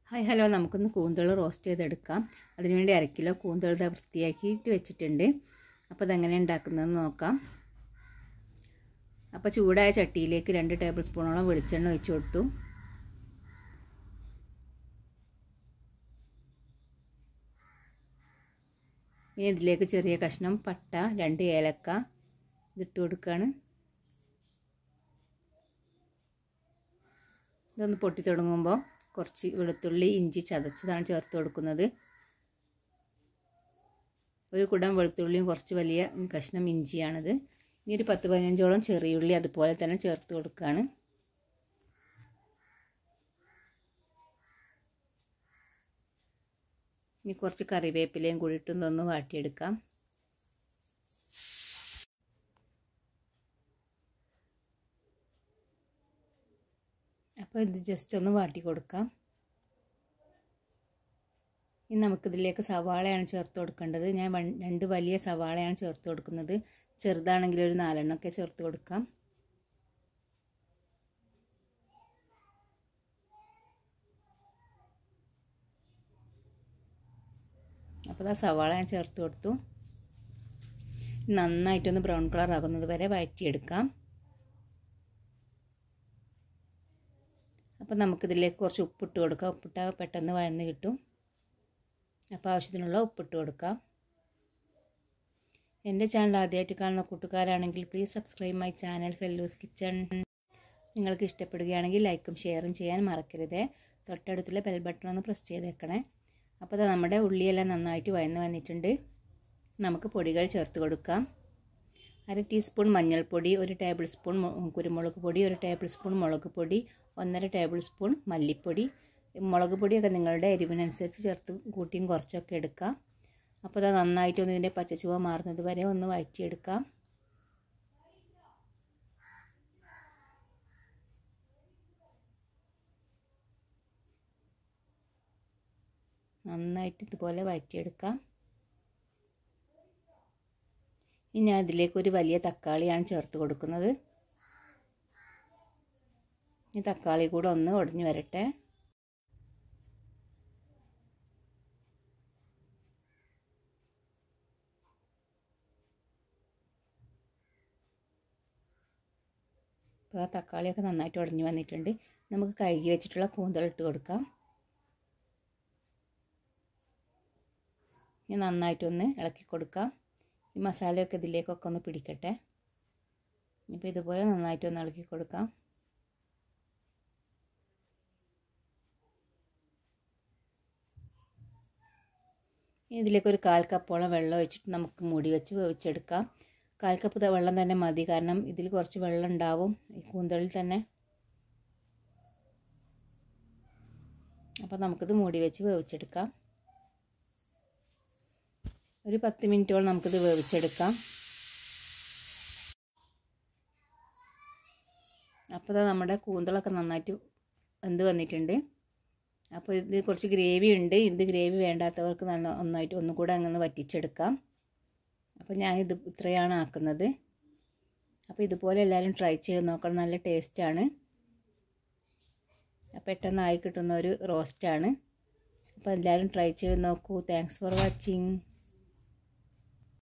Hi hello, നമുക്കൊന്ന് കൂന്തൽ roast ചെയ്തെടുക്കാം. അതിനുവേണ്ടി 1/2 കിലോ കൂന്തൽ വൃത്തിയാക്കിയിട്ട് വെച്ചിട്ടുണ്ട്. അപ്പോൾ അതെങ്ങനെ ഉണ്ടാക്കുന്നതെന്ന് നോക്കാം. അപ്പോൾ ചൂടായ ചട്ടിയിലേക്ക് 2 ടേബിൾ സ്പൂണോളം വെളിച്ചെണ്ണ ഒഴിച്ചു കൊടുത്തു. ഇനി ഇതിലേക്ക് ചെറിയ കഷ്ണം പട്ട, 2 ഏലക്ക ഇതിട്ട് കൊടുക്കുകയാണ്. ഇതൊന്ന് പൊട്ടി തുടങ്ങുമ്പോൾ കുറച്ച് വെളുത്തുള്ളി, ഇഞ്ചി ചതച്ചതാണ് ചേർത്ത് കൊടുക്കുന്നത്. ഒരു കുടം വെളുത്തുള്ളിയും കുറച്ച് വലിയ കഷ്ണം ഇഞ്ചിയാണിത്. ഇനി ഒരു 10-15ഓളം ചെറിയുള്ളി അതുപോലെ തന്നെ ചേർത്ത് കൊടുക്കുകയാണ്. ഇനി കുറച്ച് കറിവേപ്പിലയും കൂടി ഇട്ടൊന്ന് വാട്ടിയെടുക്കാം. അപ്പോൾ ഇത് ജസ്റ്റ് ഒന്ന് വാട്ടി കൊടുക്കാം. ഇനി നമുക്കിതിലേക്ക് സവാളയാണ് ചേർത്ത് കൊടുക്കേണ്ടത്. ഞാൻ 2 വലിയ സവാളയാണ് ചേർത്ത് കൊടുക്കുന്നത്. ചെറുതാണെങ്കിൽ ഒരു 4 എണ്ണമൊക്കെ ചേർത്ത് കൊടുക്കാം. അപ്പോൾ ആ സവാള ഞാൻ ചേർത്ത് കൊടുത്തു. നന്നായിട്ടൊന്ന് ബ്രൗൺ കളർ ആകുന്നത് വരെ വഴറ്റിയെടുക്കാം. അപ്പോൾ നമുക്കിതിലേക്ക് കുറച്ച് ഉപ്പിട്ട് കൊടുക്കാം. ഉപ്പിട്ടാൽ പെട്ടെന്ന് വഴന്ന് കിട്ടും. അപ്പോൾ ആവശ്യത്തിനുള്ള ഉപ്പിട്ട് കൊടുക്കാം. എൻ്റെ ചാനൽ ആദ്യമായിട്ട് കാണുന്ന കൂട്ടുകാരാണെങ്കിൽ please subscribe my channel Fellu's kitchen. നിങ്ങൾക്ക് ഇഷ്ടപ്പെടുകയാണെങ്കിൽ ലൈക്കും ഷെയറും ചെയ്യാൻ മറക്കരുത്. തൊട്ടടുത്തുള്ള ബെൽ ബട്ടൺ ഒന്ന് പ്രസ് ചെയ്തേക്കണേ. അപ്പോൾ നമ്മുടെ ഉള്ളിയെല്ലാം നന്നായിട്ട് വഴന്ന് വന്നിട്ടുണ്ട്. നമുക്ക് പൊടികൾ ചേർത്ത് കൊടുക്കാം. 1/2 ടീസ്പൂൺ മഞ്ഞൾപ്പൊടി, 1 ടേബിൾ സ്പൂൺ കുരുമുളക് പൊടി, 1 ടേബിൾ സ്പൂൺ മുളക് പൊടി, 1.5 ടേബിൾ സ്പൂൺ മല്ലിപ്പൊടി. മുളക് പൊടിയൊക്കെ നിങ്ങളുടെ എരിവിനനുസരിച്ച് ചേർത്ത് കൂട്ടിയും കുറച്ചൊക്കെ എടുക്കാം. അപ്പോൾ അത് നന്നായിട്ടൊന്ന് ഇതിൻ്റെ പച്ചച്ചുവ മാറുന്നത് വരെ ഒന്ന് വഴറ്റിയെടുക്കാം. നന്നായിട്ട് ഇതുപോലെ വഴറ്റിയെടുക്കാം. ഇനി ഞാൻ ഇതിലേക്ക് ഒരു വലിയ തക്കാളിയാണ് ചേർത്ത് കൊടുക്കുന്നത്. ഈ തക്കാളി കൂടെ ഒന്ന് ഉടഞ്ഞു വരട്ടെ. അപ്പോൾ ആ തക്കാളിയൊക്കെ നന്നായിട്ട് ഉടഞ്ഞു വന്നിട്ടുണ്ട്. നമുക്ക് കഴുകി വെച്ചിട്ടുള്ള കൂന്തൽ ഇട്ട് കൊടുക്കാം. ഇനി നന്നായിട്ടൊന്ന് ഇളക്കി കൊടുക്കാം. ഈ മസാലയൊക്കെ ഇതിലേക്കൊക്കെ ഒന്ന് പിടിക്കട്ടെ. ഇപ്പോൾ ഇതുപോലെ നന്നായിട്ടൊന്ന് ഇളക്കി കൊടുക്കാം. ഇതിലേക്ക് ഒരു 1/4 കപ്പോളം വെള്ളം ഒഴിച്ചിട്ട് നമുക്ക് മൂടി വെച്ച് വേവിച്ചെടുക്കാം. 1/4 കപ്പ് വെള്ളം തന്നെ മതി. കാരണം ഇതിൽ കുറച്ച് വെള്ളം ഉണ്ടാവും ഈ കൂന്തളിൽ തന്നെ. അപ്പോൾ നമുക്കിത് മൂടി വെച്ച് വേവിച്ചെടുക്കാം. ഒരു 10 മിനിറ്റോളം നമുക്കിത് വേവിച്ചെടുക്കാം. അപ്പോൾ നമ്മുടെ കൂന്തളൊക്കെ നന്നായിട്ട് വെന്ത് വന്നിട്ടുണ്ട്. അപ്പോൾ ഇത് കുറച്ച് ഗ്രേവി ഉണ്ട്. ഇത് ഗ്രേവി വേണ്ടാത്തവർക്ക് നന്നായിട്ട് ഒന്നുകൂടെ അങ്ങനെ വറ്റിച്ചെടുക്കാം. അപ്പോൾ ഞാനിത് ഇത്രയാണ് ആക്കുന്നത്. അപ്പോൾ ഇതുപോലെ എല്ലാവരും ട്രൈ ചെയ്ത് നോക്കണം. നല്ല ടേസ്റ്റാണ്. പെട്ടെന്നായി കിട്ടുന്ന ഒരു റോസ്റ്റാണ്. അപ്പോൾ എല്ലാവരും ട്രൈ ചെയ്ത് നോക്കൂ. Thanks for watching.